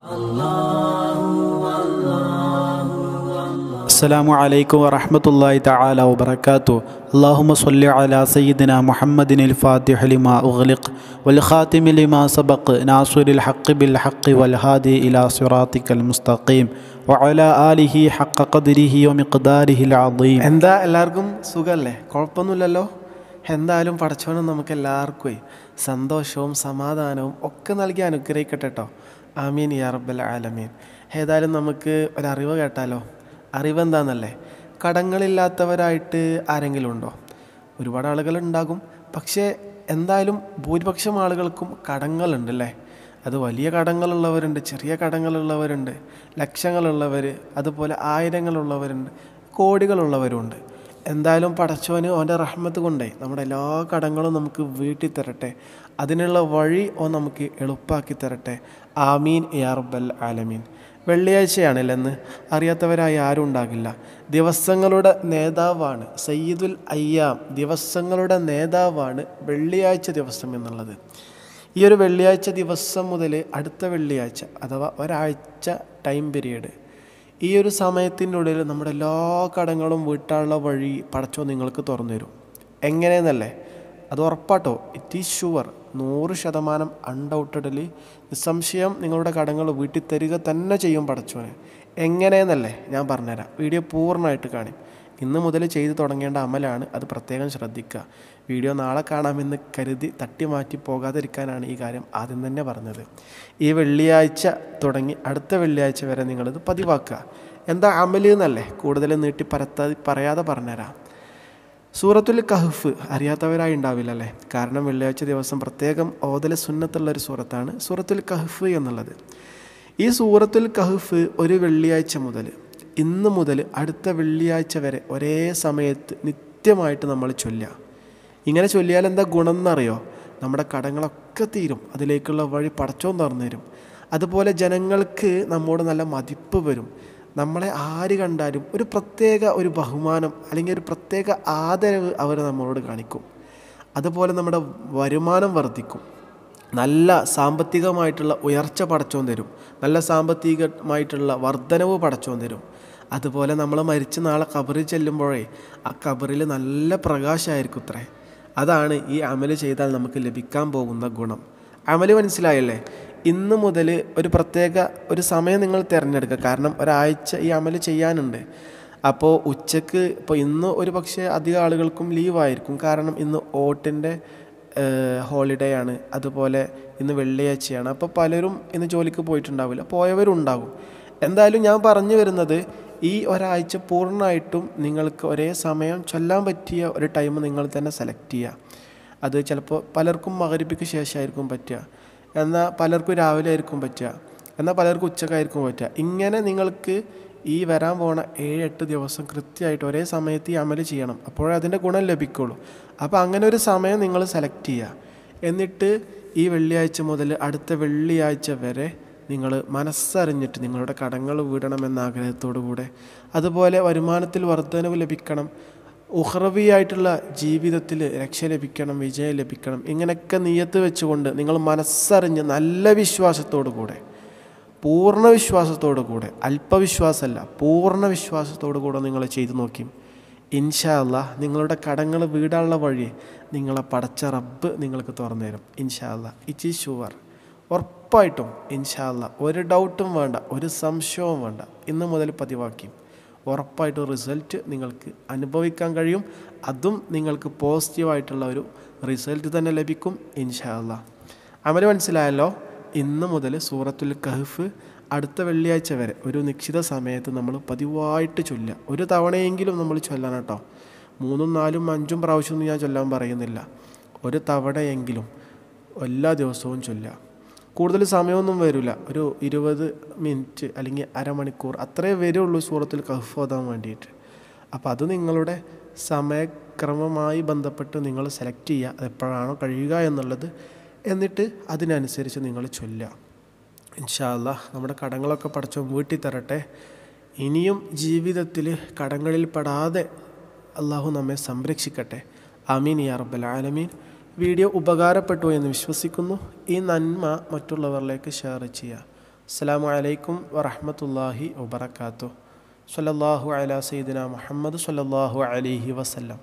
السلام عليكم ورحمة الله تعالى وبركاته. اللهم صل على سيدنا محمد الفاتح لما أغلق والخاتم لما سبق ناصر الحق بالحق والهادي إلى صراطك المستقيم وعلى آله حق قدره ومقداره العظيم. എന്താ എല്ലാവർക്കും സുഖമല്ലേ? കുഴപ്പമൊന്നുമില്ലല്ലോ. എന്തായാലും പടച്ചവനും നമുക്ക് എല്ലാവർക്കും സന്തോഷവും സമാധാനവും ഒക്കെ നൽകി അനുഗ്രഹിക്കട്ടെ കേട്ടോ. ആമീൻ യാ റബ്ബൽ ആലമീൻ. ഏതായാലും നമുക്ക് ഒരറിവ് കേട്ടാലോ. അറിവ് എന്താണെന്നല്ലേ? കടങ്ങളില്ലാത്തവരായിട്ട് ആരെങ്കിലും ഉണ്ടോ? ഒരുപാട് ആളുകളുണ്ടാകും. പക്ഷേ എന്തായാലും ഭൂരിപക്ഷം ആളുകൾക്കും കടങ്ങളുണ്ടല്ലേ. അത് വലിയ കടങ്ങളുള്ളവരുണ്ട്, ചെറിയ കടങ്ങളുള്ളവരുണ്ട്, ലക്ഷങ്ങളുള്ളവർ, അതുപോലെ ആയിരങ്ങളുള്ളവരുണ്ട്, കോടികളുള്ളവരുണ്ട്. എന്തായാലും പടച്ചവന് അവൻ്റെ റഹ്മത്ത് കൊണ്ടേ നമ്മുടെ എല്ലാ കടങ്ങളും നമുക്ക് വീട്ടി തരട്ടെ. അതിനുള്ള വഴി ഓ നമുക്ക് എളുപ്പമാക്കി തരട്ടെ. ആമീൻ യാ റബ്ബൽ ആലമീൻ. വെള്ളിയാഴ്ചയാണല്ലെന്ന് അറിയാത്തവരായി ആരും ഉണ്ടാകില്ല. ദിവസങ്ങളുടെ നേതാവാണ് സയ്യിദുൽ അയ്യാം, ദിവസങ്ങളുടെ നേതാവാണ് വെള്ളിയാഴ്ച ദിവസം എന്നുള്ളത്. ഈ ഒരു വെള്ളിയാഴ്ച ദിവസം മുതൽ അടുത്ത വെള്ളിയാഴ്ച അഥവാ ഒരാഴ്ച ടൈം പീരീഡ്, ഈ ഒരു സമയത്തിൻ്റെ ഉള്ളിൽ നമ്മുടെ എല്ലാ കടങ്ങളും വീട്ടാനുള്ള വഴി പടച്ചോ നിങ്ങൾക്ക് തുറന്നു തരും. എങ്ങനെയെന്നല്ലേ? അത് ഉറപ്പാട്ടോ. ഇറ്റ് ഈസ് ഷുവർ, 100% അൺഡൗട്ടഡലി നിസ്സംശയം നിങ്ങളുടെ കടങ്ങൾ വീട്ടിൽ തരിക തന്നെ ചെയ്യും പടച്ചോനെ. എങ്ങനെയെന്നല്ലേ ഞാൻ പറഞ്ഞുതരാം. വീഡിയോ പൂർണ്ണമായിട്ട് കാണും. ഇന്ന് മുതൽ ചെയ്തു തുടങ്ങേണ്ട അമലാണ്, അത് പ്രത്യേകം ശ്രദ്ധിക്കുക. വീഡിയോ നാളെ കാണാമെന്ന് കരുതി തട്ടി മാറ്റി പോകാതിരിക്കാനാണ് ഈ കാര്യം ആദ്യം തന്നെ പറഞ്ഞത്. ഈ വെള്ളിയാഴ്ച തുടങ്ങി അടുത്ത വെള്ളിയാഴ്ച വരെ നിങ്ങളിത് പതിവാക്കുക. എന്താ അമല് എന്നല്ലേ കൂടുതൽ നീട്ടി പറയാതെ പറഞ്ഞുതരാം. സൂറത്തുൽ കഹ്ഫ് അറിയാത്തവരായി ഉണ്ടാവില്ലല്ലേ. കാരണം വെള്ളിയാഴ്ച ദിവസം പ്രത്യേകം ഓതൽ സുന്നത്തുള്ളൊരു സൂറത്താണ് സൂറത്തുൽ കഹ്ഫ് എന്നുള്ളത്. ഈ സൂറത്തുൽ കഹ്ഫ് ഒരു വെള്ളിയാഴ്ച മുതൽ ഇന്ന് മുതൽ അടുത്ത വെള്ളിയാഴ്ച വരെ ഒരേ സമയത്ത് നിത്യമായിട്ട് നമ്മൾ ചൊല്ലുക. ഇങ്ങനെ ചൊല്ലിയാൽ എന്താ ഗുണം എന്നറിയോ? നമ്മുടെ കടങ്ങളൊക്കെ തീരും, അതിലേക്കുള്ള വഴി പടച്ചോൻ തുറന്നു തരും. അതുപോലെ ജനങ്ങൾക്ക് നമ്മോട് നല്ല മതിപ്പ് വരും. നമ്മളെ ആര് കണ്ടാലും ഒരു പ്രത്യേക ഒരു ബഹുമാനം അല്ലെങ്കിൽ ഒരു പ്രത്യേക ആദരവ് അവർ നമ്മളോട് കാണിക്കും. അതുപോലെ നമ്മുടെ വരുമാനം വർദ്ധിക്കും. നല്ല സാമ്പത്തികമായിട്ടുള്ള ഉയർച്ച പടച്ചോൻ തരും. നല്ല സാമ്പത്തികമായിട്ടുള്ള വർധനവ് പടച്ചോൻ തരും. അതുപോലെ നമ്മൾ മരിച്ച് നാളെ ഖബറിൽ ചെല്ലുമ്പോഴേ ആ ഖബറിൽ നല്ല പ്രകാശമായിരിക്കും അത്രേ. അതാണ് ഈ അമല് ചെയ്താൽ നമുക്ക് ലഭിക്കാൻ പോകുന്ന ഗുണം. അമല് മനസ്സിലായല്ലേ? ഇന്ന് മുതൽ ഒരു പ്രത്യേക ഒരു സമയം നിങ്ങൾ തിരഞ്ഞെടുക്കുക. കാരണം ഒരാഴ്ച ഈ അമല് ചെയ്യാനുണ്ട്. അപ്പോൾ ഉച്ചക്ക് ഇപ്പോൾ ഇന്ന് ഒരു പക്ഷേ അധികം ആളുകൾക്കും ലീവായിരിക്കും. കാരണം ഇന്ന് ഓട്ടിൻ്റെ ഹോളിഡേ ആണ്. അതുപോലെ ഇന്ന് വെള്ളിയാഴ്ചയാണ്. അപ്പോൾ പലരും ഇന്ന് ജോലിക്ക് പോയിട്ടുണ്ടാവില്ല, പോയവരുണ്ടാകും. എന്തായാലും ഞാൻ പറഞ്ഞു വരുന്നത്, ഈ ഒരാഴ്ച പൂർണ്ണമായിട്ടും നിങ്ങൾക്ക് ഒരേ സമയം ചൊല്ലാൻ പറ്റിയ ഒരു ടൈം നിങ്ങൾ തന്നെ സെലക്ട് ചെയ്യുക. അത് ചിലപ്പോൾ പലർക്കും മഗ്‌രിബിക്ക് ശേഷമായിരിക്കും പറ്റുക, എന്നാൽ പലർക്കും രാവിലെ ആയിരിക്കും പറ്റുക, എന്നാൽ പലർക്കും ഉച്ചക്കായിരിക്കും പറ്റുക. ഇങ്ങനെ നിങ്ങൾക്ക് ഈ വരാൻ പോണ 7-8 ദിവസം കൃത്യമായിട്ട് ഒരേ സമയത്ത് ഈ അമല് ചെയ്യണം. അപ്പോഴേ അതിൻ്റെ ഗുണം ലഭിക്കുള്ളൂ. അപ്പോൾ അങ്ങനെ ഒരു സമയം നിങ്ങൾ സെലക്ട് ചെയ്യുക. എന്നിട്ട് ഈ വെള്ളിയാഴ്ച മുതൽ അടുത്ത വെള്ളിയാഴ്ച വരെ നിങ്ങൾ മനസ്സറിഞ്ഞിട്ട് നിങ്ങളുടെ കടങ്ങൾ വീടണമെന്ന ആഗ്രഹത്തോടു കൂടെ, അതുപോലെ വരുമാനത്തിൽ വർധനവ് ലഭിക്കണം, ഉഖ്റവിയായിട്ടുള്ള ജീവിതത്തിൽ രക്ഷ ലഭിക്കണം, വിജയം ലഭിക്കണം, ഇങ്ങനെയൊക്കെ നിയ്യത്ത് വെച്ചുകൊണ്ട് നിങ്ങൾ മനസ്സറിഞ്ഞ് നല്ല വിശ്വാസത്തോടു കൂടെ, പൂർണ്ണ വിശ്വാസത്തോടു കൂടെ, അല്പവിശ്വാസമല്ല പൂർണ്ണ വിശ്വാസത്തോടു കൂടെ നിങ്ങൾ ചെയ്തു നോക്കി. ഇൻഷാ അല്ലാഹ് നിങ്ങളുടെ കടങ്ങൾ വീടാനുള്ള വഴി നിങ്ങളെ പടച്ച റബ്ബ് നിങ്ങൾക്ക് തുറന്നു തരും. ഇൻഷാ അല്ലാഹ്, ഇറ്റ് ഈസ് ഷുവർ, ഉറപ്പായിട്ടും ഇൻഷാ അല്ലാഹ്. ഒരു ഡൗട്ടും വേണ്ട, ഒരു സംശയവും വേണ്ട. ഇന്ന് മുതൽ പതിവാക്കി ഉറപ്പായിട്ടും റിസൾട്ട് നിങ്ങൾക്ക് അനുഭവിക്കാൻ കഴിയും. അതും നിങ്ങൾക്ക് പോസിറ്റീവായിട്ടുള്ള ഒരു റിസൾട്ട് തന്നെ ലഭിക്കും ഇൻഷാ അല്ലാഹ്. അമല് മനസ്സിലായല്ലോ? ഇന്ന് മുതൽ സൂറത്തുൽ കഹ്ഫ് അടുത്ത വെള്ളിയാഴ്ച വരെ ഒരു നിശ്ചിത സമയത്ത് നമ്മൾ പതിവായിട്ട് ചൊല്ലുക. ഒരു തവണയെങ്കിലും നമ്മൾ ചൊല്ലണം കേട്ടോ. 3, 4, 5 പ്രാവശ്യമൊന്നും ഞാൻ ചൊല്ലാൻ പറയുന്നില്ല. ഒരു തവണയെങ്കിലും എല്ലാ ദിവസവും ചൊല്ലുക. കൂടുതൽ സമയമൊന്നും വരില്ല, ഒരു 20 മിനിറ്റ് അല്ലെങ്കിൽ അരമണിക്കൂർ അത്രേ വരുള്ളൂ സൂറത്തുൽ കഹ്ഫ് ഓതാൻ വേണ്ടിയിട്ട്. അപ്പോൾ അത് നിങ്ങളുടെ സമയക്രമമായി ബന്ധപ്പെട്ട് നിങ്ങൾ സെലക്ട് ചെയ്യുക, അതെപ്പോഴാണോ കഴിയുക എന്നുള്ളത്. എന്നിട്ട് അതിനനുസരിച്ച് നിങ്ങൾ ചൊല്ലുക. ഇൻഷാ അല്ലാഹ് നമ്മുടെ കടങ്ങളൊക്കെ പടച്ചോ വീട്ടി തരട്ടെ. ഇനിയും ജീവിതത്തിൽ കടങ്ങളിൽ പെടാതെ അള്ളാഹു നമ്മെ സംരക്ഷിക്കട്ടെ. ആമീൻ യാ റബ്ബൽ ആലമീൻ. വീഡിയോ ഉപകാരപ്പെട്ടു എന്ന് വിശ്വസിക്കുന്നു. ഈ നന്മ മറ്റുള്ളവരിലേക്ക് ഷെയർ ചെയ്യുക. അസ്സലാമു അലൈക്കും വറഹ്മത്തുള്ളാഹി വബറകാതുഹു. സ്വല്ലല്ലാഹു അലാ സയ്യിദിന മുഹമ്മദ് സ്വല്ലല്ലാഹു അലൈഹി വസല്ലം.